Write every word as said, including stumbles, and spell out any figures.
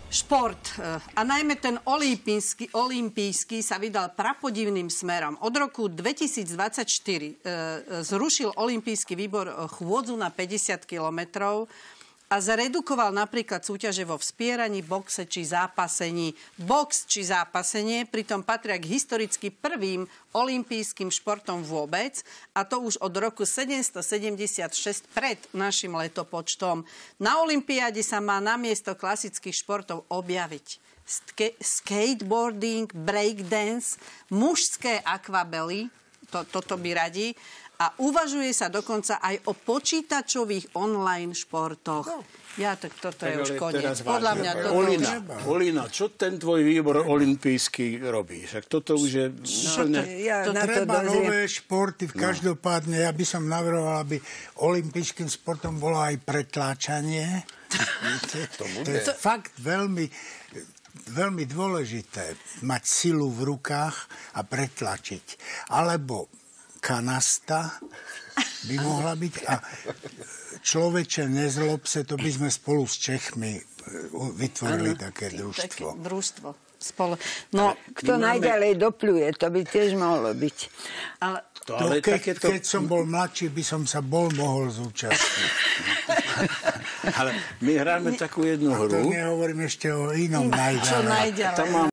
Šport a najmä ten olympijský, olympijský sa vydal prapodivným smerom. Od roku dvetisícdvadsaťštyri e, zrušil olympijský výbor chôdzu na päťdesiat kilometrov a zredukoval napríklad súťaže vo vspieraní, boxe či zápasení. Box či zápasenie pritom patria k historicky prvým olympijským športom vôbec, a to už od roku sedemstosedemdesiatšesť pred našim letopočtom. Na olympiáde sa má namiesto klasických športov objaviť Ske- skateboarding, breakdance, mužské akvabely, to, toto by radi, a uvažuje sa dokonca aj o počítačových online športoch. No. Ja, tak toto tak je už koniec. Podľa mňa toto Olina, už... Olina, čo ten tvoj výbor olympijský robí? Však toto už je... No, to, ja to treba to nové športy. V každopádne, ja by som navrhoval, aby olympijským športom bolo aj pretláčanie. to, to je fakt veľmi... veľmi dôležité mať silu v rukách a pretlačiť. Alebo kanasta by mohla byť a človeče nezlob se, to by sme spolu s Čechmi vytvorili ano, také družstvo. Také družstvo. Spolu. No, kto máme... najďalej dopľuje, to by tiež mohlo byť. Ale... To, ale keď, takéto... keď som bol mladší, by som sa bol mohol zúčastniť. Ale my hráme takú jednu hru. A to nehovorím ešte o inom najďalej. Čo najďalej.